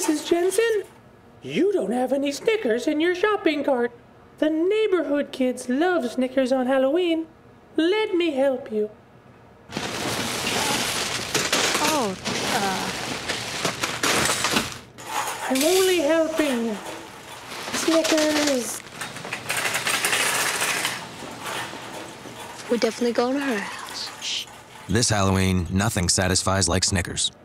Mrs. Jensen. You don't have any Snickers in your shopping cart. The neighborhood kids love Snickers on Halloween. Let me help you. Oh, I'm only helping. Snickers. we're definitely going to her house. Shh. This Halloween, nothing satisfies like Snickers.